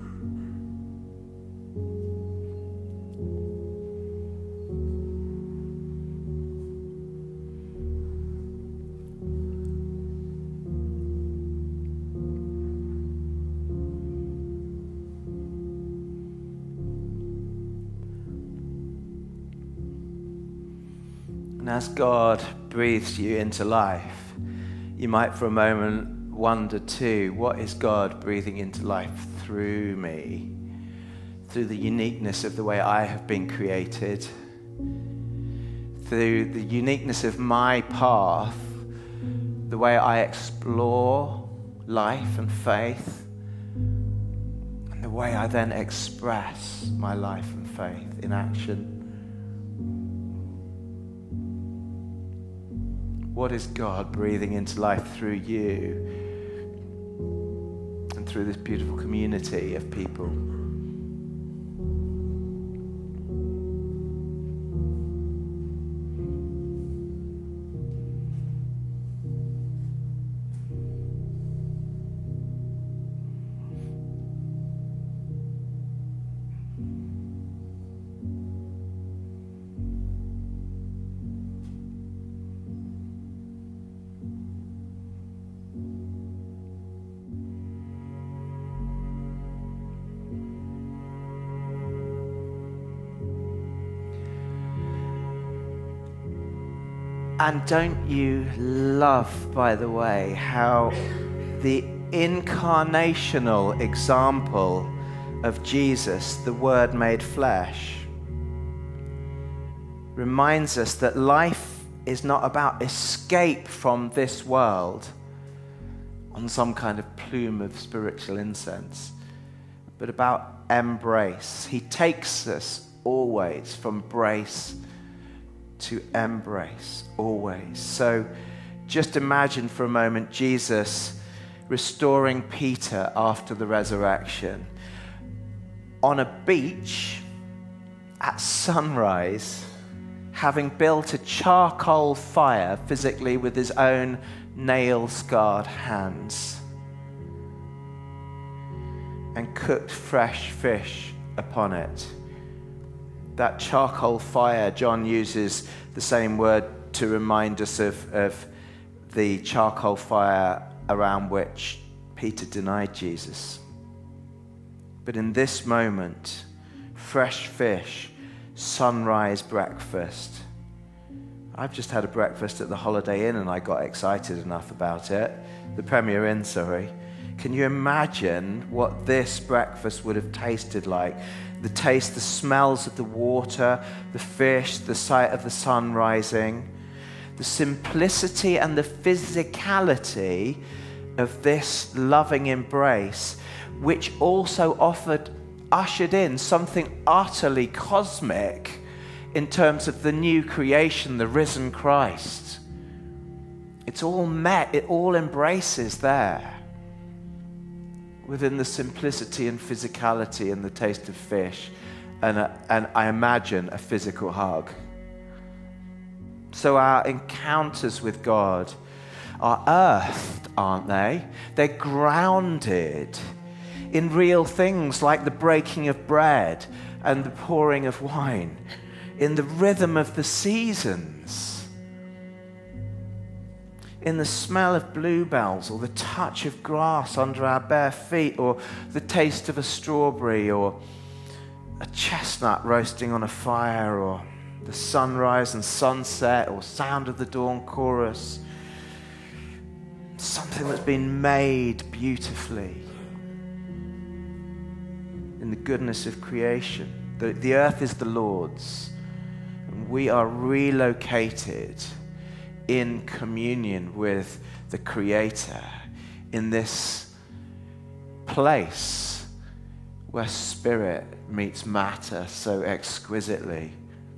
And as God breathes you into life, you might for a moment wonder too, what is God breathing into life through me? Through the uniqueness of the way I have been created, through the uniqueness of my path, the way I explore life and faith, and the way I then express my life and faith in action. What is God breathing into life through you and through this beautiful community of people? And don't you love, by the way, how the incarnational example of Jesus, the Word made flesh, reminds us that life is not about escape from this world on some kind of plume of spiritual incense, but about embrace. He takes us always from brace to embrace, always. So just imagine for a moment Jesus restoring Peter after the resurrection on a beach at sunrise, having built a charcoal fire physically with his own nail-scarred hands, and cooked fresh fish upon it. That charcoal fire, John uses the same word to remind us of the charcoal fire around which Peter denied Jesus. But in this moment, fresh fish, sunrise breakfast. I've just had a breakfast at the Holiday Inn and I got excited enough about it. The Premier Inn, sorry. Can you imagine what this breakfast would have tasted like? The taste, the smells of the water, the fish, the sight of the sun rising, the simplicity and the physicality of this loving embrace, which also ushered in something utterly cosmic in terms of the new creation, the risen Christ. It's all met, it all embraces there within the simplicity and physicality and the taste of fish, and I imagine a physical hug. So our encounters with God are earthed, aren't they? They're grounded in real things like the breaking of bread and the pouring of wine, in the rhythm of the seasons, in the smell of bluebells, or the touch of grass under our bare feet, or the taste of a strawberry, or a chestnut roasting on a fire, or the sunrise and sunset, or sound of the dawn chorus. Something that's been made beautifully in the goodness of creation. The earth is the Lord's, and we are relocated in communion with the Creator in this place where spirit meets matter so exquisitely.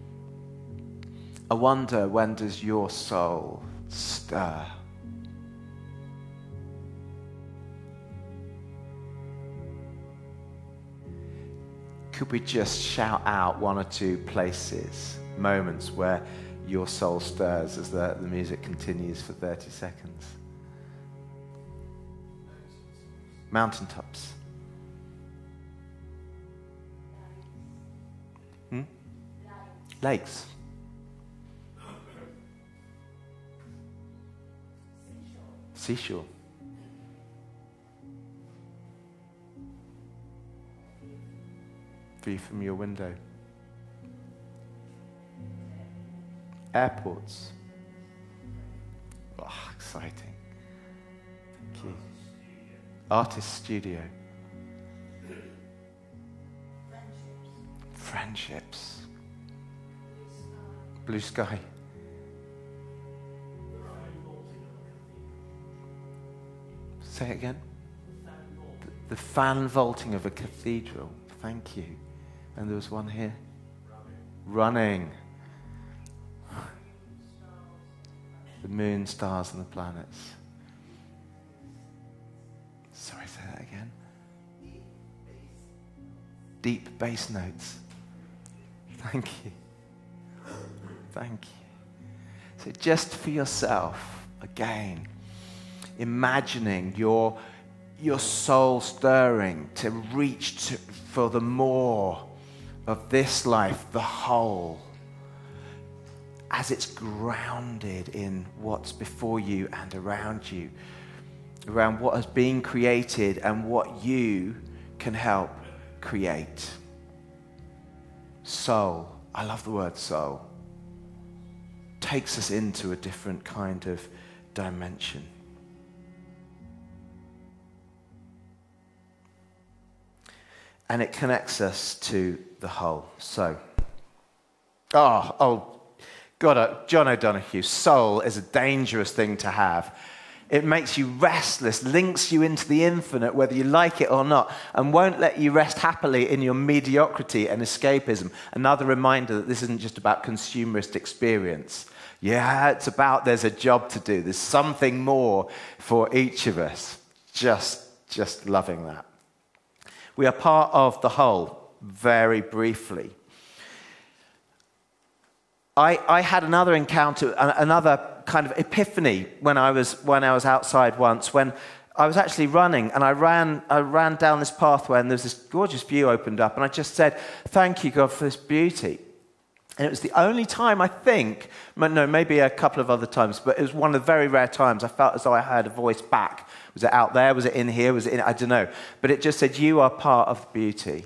I wonder, when does your soul stir? Could we just shout out one or two places, moments where your soul stirs as the music continues for 30 seconds? Mountaintops. Lakes. Seashore. View from your window. Airports. Oh, exciting. Thank you. Artist studio. Friendships. Blue sky. Say it again. The fan vaulting of a cathedral. Thank you. And there was one here. Running. The moon, stars, and the planets. Sorry, say that again. Deep bass notes. Thank you. Thank you. So just for yourself, again, imagining your soul stirring to reach for the more of this life, the whole, as it's grounded in what's before you and around you, around what has been created and what you can help create. Soul, I love the word soul, takes us into a different kind of dimension. And it connects us to the whole. So, God, John O'Donoghue, soul is a dangerous thing to have. It makes you restless, links you into the infinite, whether you like it or not, and won't let you rest happily in your mediocrity and escapism. Another reminder that this isn't just about consumerist experience. Yeah, it's about there's a job to do. There's something more for each of us. Just loving that. We are part of the whole, very briefly. I had another encounter, another kind of epiphany when I was outside once, when I was actually running, and I ran down this pathway, and there's this gorgeous view opened up, and I just said, "Thank you, God, for this beauty." And it was the only time, I think, no, maybe a couple of other times, but it was one of the very rare times I felt as though I heard a voice back. Was it out there? Was it in here? Was it in? I don't know. But it just said, "You are part of the beauty."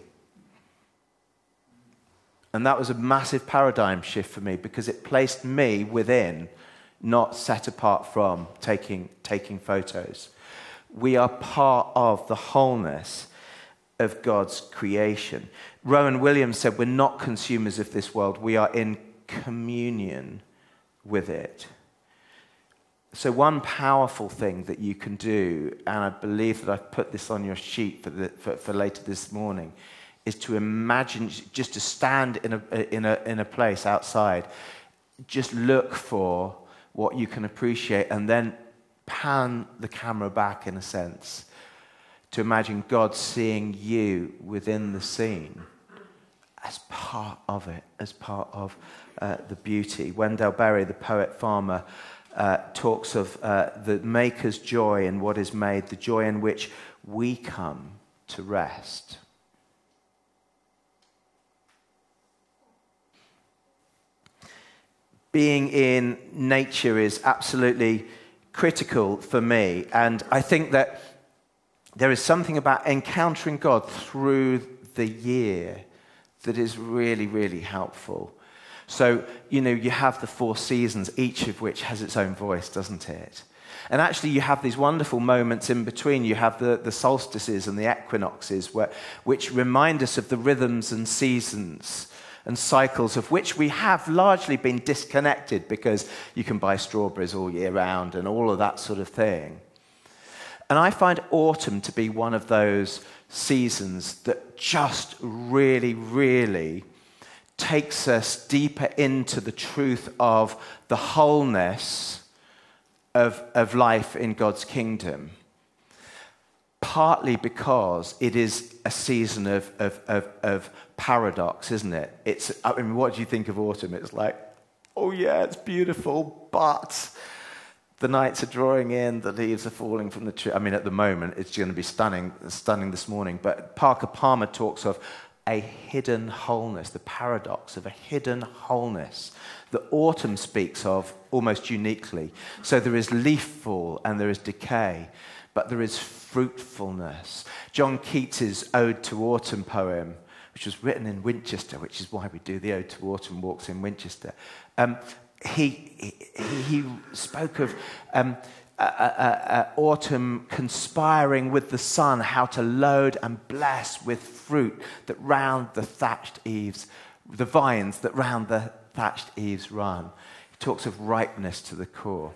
And that was a massive paradigm shift for me, because it placed me within, not set apart from taking photos. We are part of the wholeness of God's creation. Rowan Williams said, "We're not consumers of this world. We are in communion with it." So one powerful thing that you can do, and I believe that I've put this on your sheet for later this morning, is to imagine, just to stand in a place outside, just look for what you can appreciate, and then pan the camera back, in a sense, to imagine God seeing you within the scene as part of it, as part of the beauty. Wendell Berry, the poet-farmer, talks of the Maker's joy in what is made, the joy in which we come to rest. Being in nature is absolutely critical for me, and I think that there is something about encountering God through the year that is really, really helpful. So, you have the 4 seasons, each of which has its own voice, doesn't it? And actually, you have these wonderful moments in between. You have the solstices and the equinoxes, which remind us of the rhythms and seasons and cycles of which we have largely been disconnected, because you can buy strawberries all year round and all of that sort of thing. And I find autumn to be one of those seasons that just really, really takes us deeper into the truth of the wholeness of life in God's kingdom. Partly because it is a season of paradox, isn't it? What do you think of autumn? It's like, oh yeah, it's beautiful, but the nights are drawing in, the leaves are falling from the tree. At the moment, it's going to be stunning this morning. But Parker Palmer talks of a hidden wholeness, the paradox of a hidden wholeness that autumn speaks of almost uniquely. So there is leaf fall and there is decay, but there is fruitfulness. John Keats's Ode to Autumn poem, which was written in Winchester, which is why we do the Ode to Autumn walks in Winchester, he spoke of autumn conspiring with the sun, how to load and bless with fruit that round the thatched eaves, the vines that round the thatched eaves run. He talks of ripeness to the core.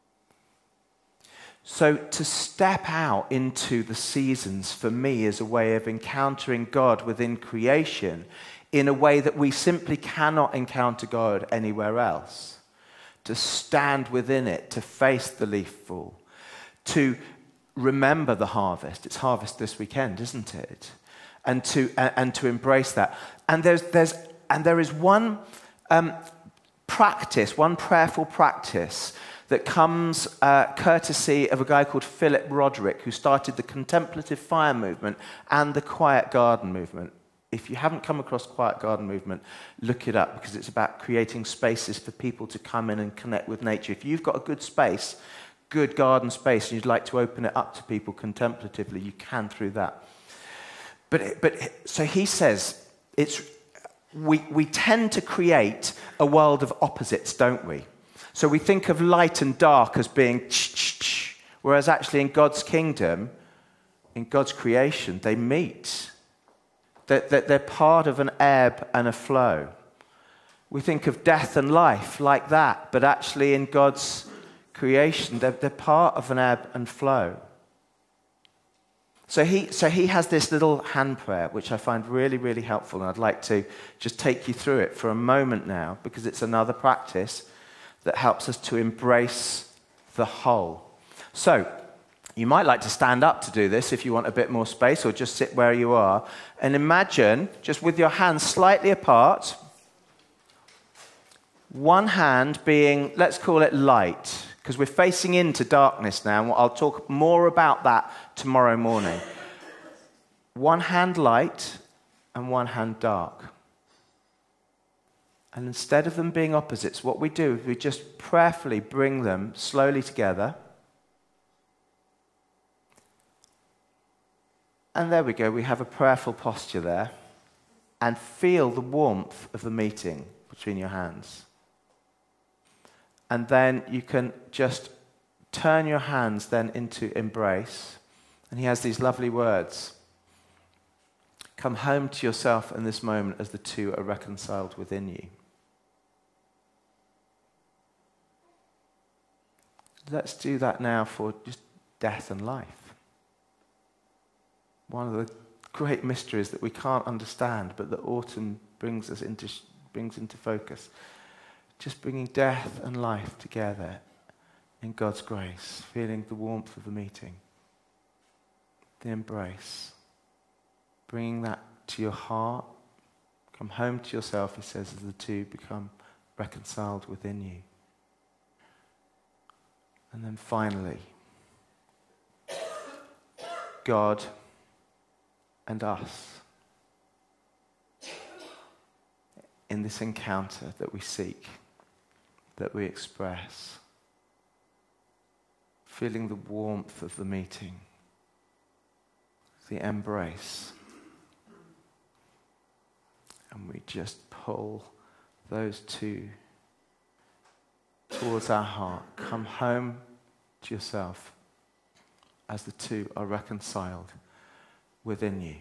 So to step out into the seasons for me is a way of encountering God within creation in a way that we simply cannot encounter God anywhere else. To stand within it, to face the leaf fall, to remember the harvest. It's harvest this weekend, isn't it? And to embrace that. And there is one practice, one prayerful practice that comes courtesy of a guy called Philip Roderick, who started the Contemplative Fire movement and the Quiet Garden movement. If you haven't come across Quiet Garden movement, look it up, because it's about creating spaces for people to come in and connect with nature. If you've got a good space, good garden space, and you'd like to open it up to people contemplatively, you can through that. So he says, we tend to create a world of opposites, don't we? So we think of light and dark as being whereas actually in God's kingdom, in God's creation, they meet. They're part of an ebb and a flow. We think of death and life like that, but actually in God's creation, they're part of an ebb and flow. So he has this little hand prayer, which I find really, really helpful, and I'd like to just take you through it for a moment now, because it's another practice that helps us to embrace the whole. So you might like to stand up to do this if you want a bit more space, or just sit where you are, and imagine, just with your hands slightly apart, one hand being, let's call it light, because we're facing into darkness now, and I'll talk more about that tomorrow morning. One hand light and one hand dark. And instead of them being opposites, what we do is we just prayerfully bring them slowly together. And there we go, we have a prayerful posture there. And feel the warmth of the meeting between your hands. And then you can just turn your hands then into embrace. And he has these lovely words. Come home to yourself in this moment as the two are reconciled within you. Let's do that now for just death and life. One of the great mysteries that we can't understand, but that autumn brings into focus. Just bringing death and life together in God's grace, feeling the warmth of the meeting, the embrace, bringing that to your heart. Come home to yourself, he says, as the two become reconciled within you. And then finally, God and us in this encounter that we seek, that we express, feeling the warmth of the meeting, the embrace, and we just pull those two towards our heart. Come home to yourself as the two are reconciled within you.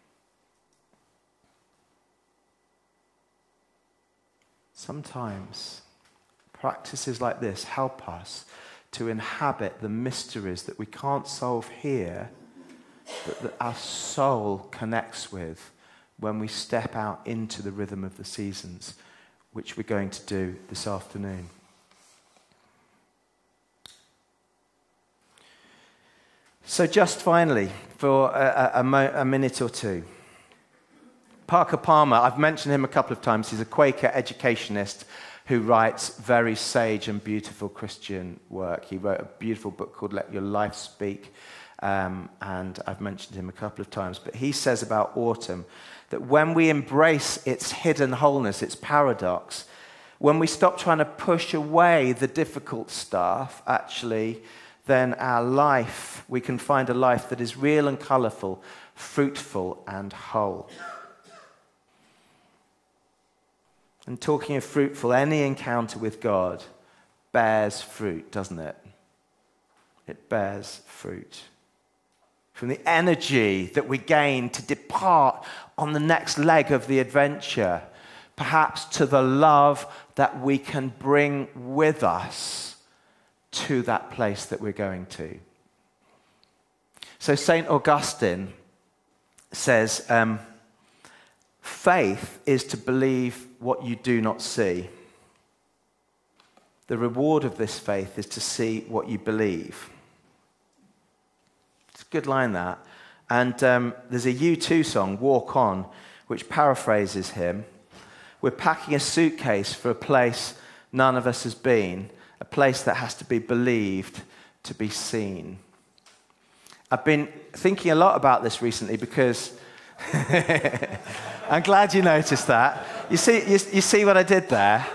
Sometimes practices like this help us to inhabit the mysteries that we can't solve here, but that our soul connects with when we step out into the rhythm of the seasons, which we're going to do this afternoon. So just finally, for a minute or two, Parker Palmer, I've mentioned him a couple of times. He's a Quaker educationist who writes very sage and beautiful Christian work. He wrote a beautiful book called Let Your Life Speak, and I've mentioned him a couple of times. But he says about autumn that when we embrace its hidden wholeness, its paradox, when we stop trying to push away the difficult stuff, actually, then our life, we can find a life that is real and colourful, fruitful and whole. And talking of fruitful, any encounter with God bears fruit, doesn't it? It bears fruit. From the energy that we gain to depart on the next leg of the adventure, perhaps to the love that we can bring with us to that place that we're going to. So St. Augustine says, faith is to believe what you do not see. The reward of this faith is to see what you believe. It's a good line, that. And there's a U2 song, Walk On, which paraphrases him. We're packing a suitcase for a place none of us has been, a place that has to be believed to be seen. I've been thinking a lot about this recently because I'm glad you noticed that. You see what I did there?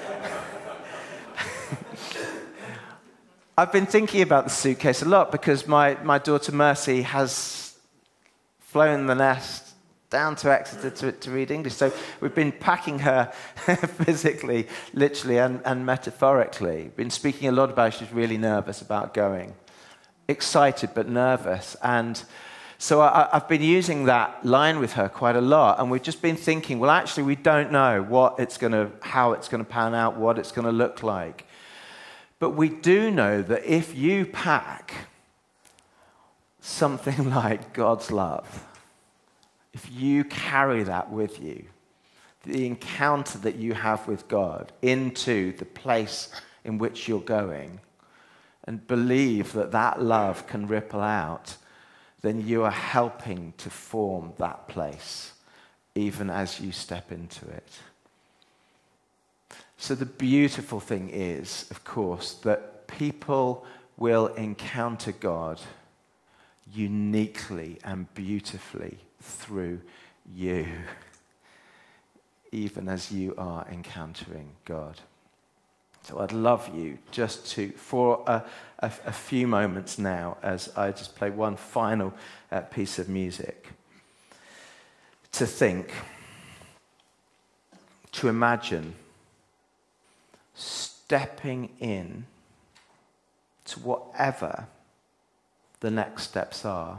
I've been thinking about the suitcase a lot because my daughter Mercy has flown the nest down to Exeter to read English. So we've been packing her physically, literally, and metaphorically. Been speaking a lot about she's really nervous about going. Excited but nervous. And so I've been using that line with her quite a lot. And we've just been thinking, well, actually, we don't know how it's going to pan out, what it's going to look like. But we do know that if you pack something like God's love, if you carry that with you, the encounter that you have with God into the place in which you're going, and believe that that love can ripple out, then you are helping to form that place, even as you step into it. So the beautiful thing is, of course, that people will encounter God uniquely and beautifully through you, even as you are encountering God. So I'd love you just to, for a few moments now, as I just play one final piece of music, to think, to imagine stepping in to whatever the next steps are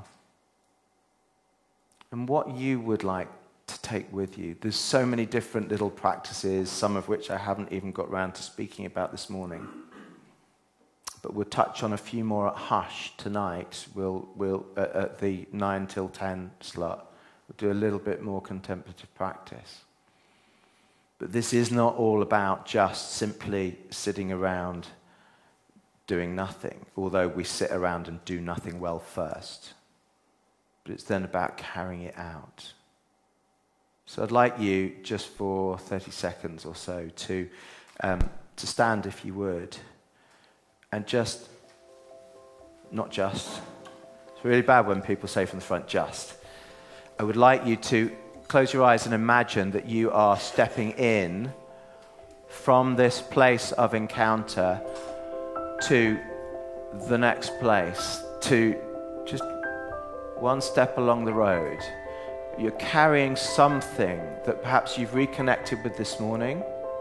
and what you would like to take with you. There's so many different little practices, some of which I haven't even got around to speaking about this morning. But we'll touch on a few more at Hush tonight. We'll at the 9 till 10 slot, we'll do a little bit more contemplative practice. But this is not all about just simply sitting around doing nothing, although we sit around and do nothing well first. But it's then about carrying it out. So I'd like you, just for 30 seconds or so, to stand, if you would, and just, not just, it's really bad when people say from the front, just. I would like you to close your eyes and imagine that you are stepping in from this place of encounter to the next place, to just one step along the road. You're carrying something that perhaps you've reconnected with this morning.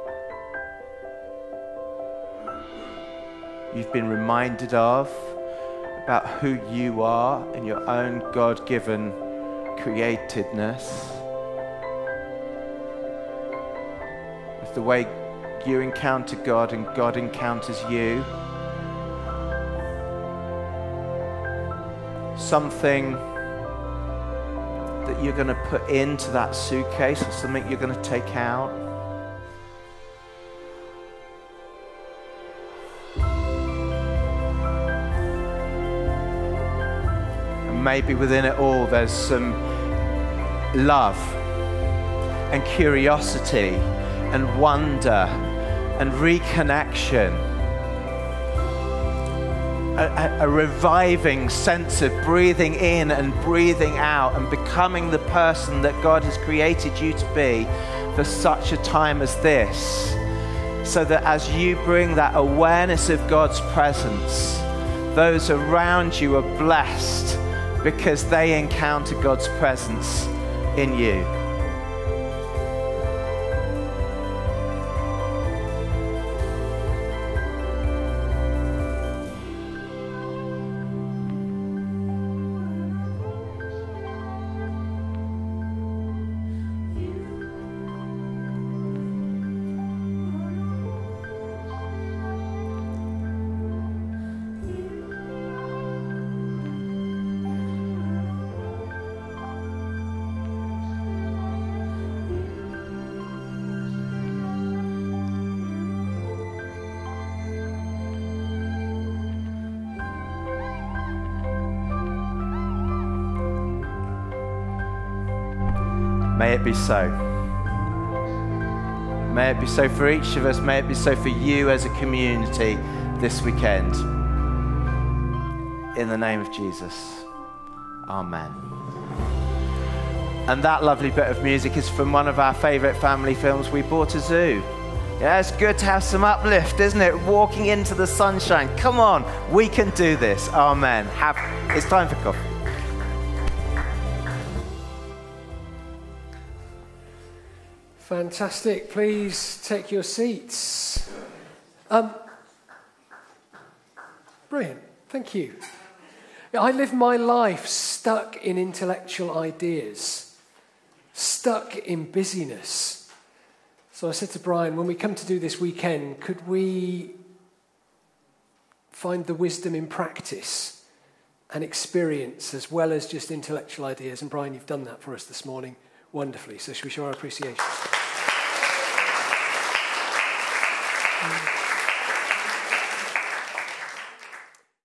You've been reminded of about who you are in your own God-given createdness. With the way you encounter God and God encounters you. Something that you're going to put into that suitcase, or something you're going to take out. And maybe within it all there's some love and curiosity and wonder and reconnection. A reviving sense of breathing in and breathing out and becoming the person that God has created you to be for such a time as this. So that as you bring that awareness of God's presence, those around you are blessed because they encounter God's presence in you. May it be so. May it be so for each of us. May it be so for you as a community this weekend. In the name of Jesus. Amen. And that lovely bit of music is from one of our favourite family films, We Bought a Zoo. Yeah, it's good to have some uplift, isn't it? Walking into the sunshine. Come on, we can do this. Amen. It's time for coffee. Fantastic. Please take your seats. Brilliant. Thank you. I live my life stuck in intellectual ideas, stuck in busyness. So I said to Brian, when we come to do this weekend, could we find the wisdom in practice and experience as well as just intellectual ideas. And Brian, you've done that for us this morning wonderfully. So should we show our appreciation?